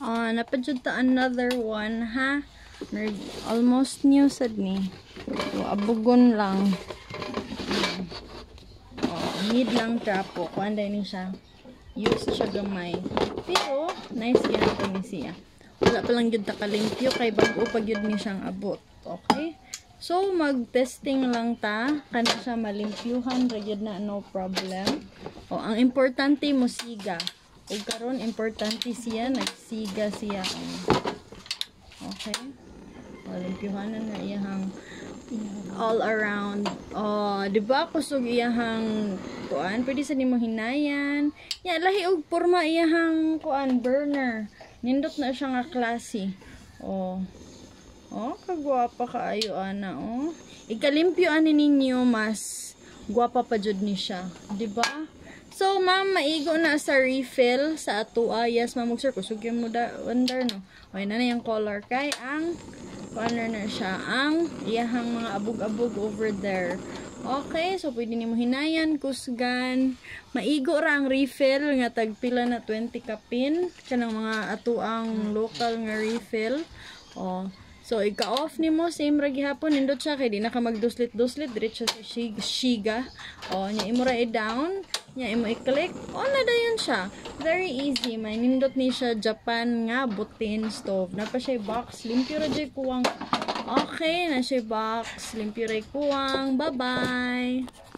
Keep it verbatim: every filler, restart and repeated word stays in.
Ah, napadjud ta another one, ha? Mer almost new sad ni. So, abugon lang. Oh, need lang trapo. Kuanday ni siya. Use siya gamay. Pero, nice yan ito ni siya. Wala pa lang yun takalimpyo kay bago pag yun ni siyang abot. Okay? So, mag-testing lang ta. Kana siya malimpyuhan. Rayod na, no problem. O, ang importante mo siga. O, karon importante siya. Nagsiga siya. Okay? O, limpyuhanan na iyahang all around. O, diba kusog iyahang kuan? Pwede sa nimo hinayan. Ya, lahi og porma iyahang kuan, burner. Nindot na siya nga klase. O, oh, kagwapa kaayo ana, oh. Ikalimpyo ani ninyo mas gwapa pa jud ni siya, di ba? So, ma'am, maigo na sa refill sa atua. Yes, ma'am, sir, kusog yung mo da under, no. Okay na na yung color kay ang color na siya ang iyahang mga abog-abog over there. Okay, so pwede nimo hinayan, kusgan. Maigo ra ang refill nga tagpila na twenty kapin kanang mga atuang local nga refill. Oh. So, ika-off ni mo, same ra gihapon, nindot siya, kay di na ka magduslit-duslit, diretso sa shiga. O, nya imo ra i-down, nya imo i-click, o, na dayon siya. Very easy, may nindot ni siya, Japan nga, butin stove. Napa siya box, limpyo ra jay kuwang. Okay, na siya box, limpyo ra kuwang. Bye-bye!